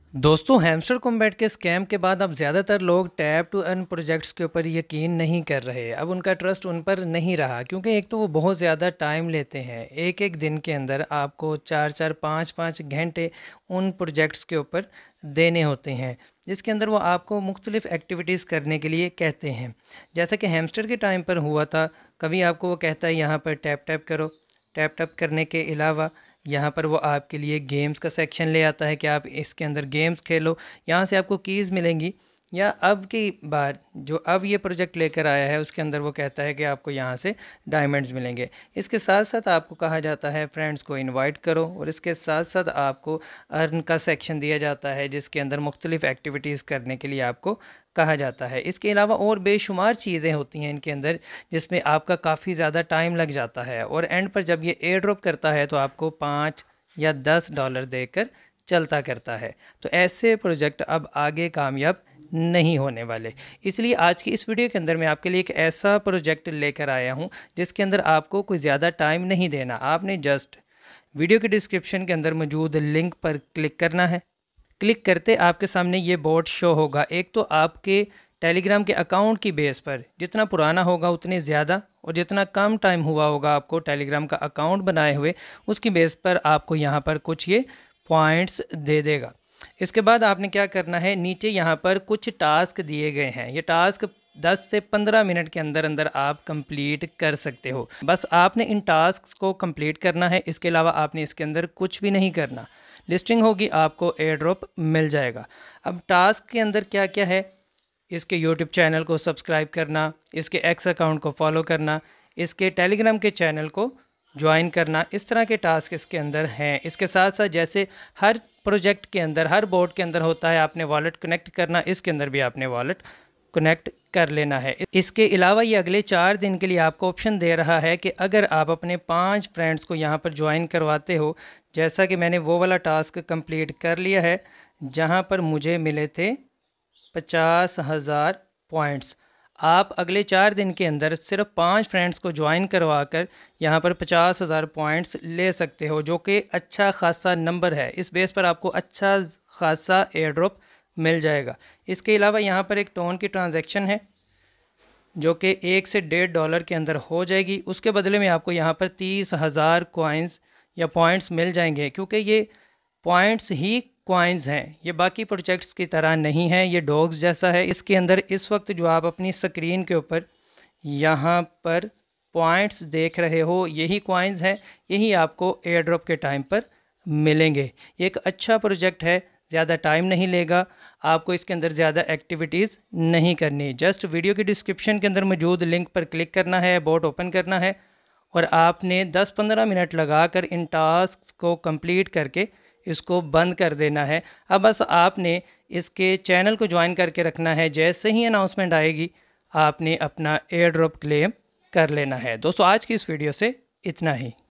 दोस्तों hamster combat के scam के बाद अब ज़्यादातर लोग टैप टू अर्न प्रोजेक्ट्स के ऊपर यकीन नहीं कर रहे। अब उनका ट्रस्ट उन पर नहीं रहा क्योंकि एक तो वो बहुत ज़्यादा टाइम लेते हैं। एक एक दिन के अंदर आपको 4-4 5-5 घंटे उन प्रोजेक्ट्स के ऊपर देने होते हैं, जिसके अंदर वो आपको मुख्तलिफ़ एक्टिविटीज़ करने के लिए कहते हैं। जैसा कि हैमस्टर के टाइम पर हुआ था, कभी आपको वो कहता है यहाँ पर टैप टैप करो, टैप टैप करने के अलावा यहाँ पर वो आपके लिए गेम्स का सेक्शन ले आता है कि आप इसके अंदर गेम्स खेलो, यहाँ से आपको कीज़ मिलेंगी। या अब की बार जो अब ये प्रोजेक्ट लेकर आया है उसके अंदर वो कहता है कि आपको यहाँ से डायमंड्स मिलेंगे। इसके साथ साथ आपको कहा जाता है फ्रेंड्स को इनवाइट करो, और इसके साथ साथ आपको अर्न का सेक्शन दिया जाता है जिसके अंदर मुख्तलिफ़ एक्टिविटीज़ करने के लिए आपको कहा जाता है। इसके अलावा और बेशुमार चीज़ें होती हैं इनके अंदर जिसमें आपका काफ़ी ज़्यादा टाइम लग जाता है, और एंड पर जब ये एयर ड्रॉप करता है तो आपको 5 या $10 देकर चलता करता है। तो ऐसे प्रोजेक्ट अब आगे कामयाब नहीं होने वाले। इसलिए आज की इस वीडियो के अंदर मैं आपके लिए एक ऐसा प्रोजेक्ट लेकर आया हूं जिसके अंदर आपको कोई ज़्यादा टाइम नहीं देना। आपने जस्ट वीडियो के डिस्क्रिप्शन के अंदर मौजूद लिंक पर क्लिक करना है। क्लिक करते आपके सामने ये बोर्ड शो होगा। एक तो आपके टेलीग्राम के अकाउंट की बेस पर जितना पुराना होगा उतने ज़्यादा, और जितना कम टाइम हुआ होगा आपको टेलीग्राम का अकाउंट बनाए हुए, उसकी बेस पर आपको यहाँ पर कुछ ये पॉइंट्स दे देगा। इसके बाद आपने क्या करना है, नीचे यहाँ पर कुछ टास्क दिए गए हैं। ये टास्क 10 से 15 मिनट के अंदर अंदर आप कंप्लीट कर सकते हो। बस आपने इन टास्क को कंप्लीट करना है, इसके अलावा आपने इसके अंदर कुछ भी नहीं करना। लिस्टिंग होगी, आपको एयर ड्रॉप मिल जाएगा। अब टास्क के अंदर क्या क्या है, इसके यूट्यूब चैनल को सब्सक्राइब करना, इसके एक्स अकाउंट को फॉलो करना, इसके टेलीग्राम के चैनल को ज्वाइन करना, इस तरह के टास्क इसके अंदर हैं। इसके साथ साथ जैसे हर प्रोजेक्ट के अंदर हर बोर्ड के अंदर होता है आपने वॉलेट कनेक्ट करना, इसके अंदर भी आपने वॉलेट कनेक्ट कर लेना है। इसके अलावा ये अगले 4 दिन के लिए आपको ऑप्शन दे रहा है कि अगर आप अपने 5 फ्रेंड्स को यहाँ पर ज्वाइन करवाते हो, जैसा कि मैंने वो वाला टास्क कंप्लीट कर लिया है जहाँ पर मुझे मिले थे 50,000 पॉइंट्स। आप अगले 4 दिन के अंदर सिर्फ 5 फ्रेंड्स को ज्वाइन करवा कर यहाँ पर 50,000 पॉइंट्स ले सकते हो, जो कि अच्छा खासा नंबर है। इस बेस पर आपको अच्छा खासा एयर ड्रॉप मिल जाएगा। इसके अलावा यहाँ पर एक टोन की ट्रांजैक्शन है जो कि 1 से $1.5 के अंदर हो जाएगी। उसके बदले में आपको यहाँ पर 30,000 कॉइन्स या पॉइंट्स मिल जाएंगे, क्योंकि ये पॉइंट्स ही कॉइन्स हैं, ये बाकी प्रोजेक्ट्स की तरह नहीं है, ये डॉग्स जैसा है। इसके अंदर इस वक्त जो आप अपनी स्क्रीन के ऊपर यहाँ पर पॉइंट्स देख रहे हो, यही कॉइन्स हैं, यही आपको एयर ड्रॉप के टाइम पर मिलेंगे। ये एक अच्छा प्रोजेक्ट है, ज़्यादा टाइम नहीं लेगा, आपको इसके अंदर ज़्यादा एक्टिविटीज़ नहीं करनी। जस्ट वीडियो के डिस्क्रिप्शन के अंदर मौजूद लिंक पर क्लिक करना है, बोट ओपन करना है, और आपने 10-15 मिनट लगाकर इन टास्क को कंप्लीट करके इसको बंद कर देना है। अब बस आपने इसके चैनल को ज्वाइन करके रखना है, जैसे ही अनाउंसमेंट आएगी आपने अपना एयर ड्रॉप क्लेम कर लेना है। दोस्तों आज की इस वीडियो से इतना ही।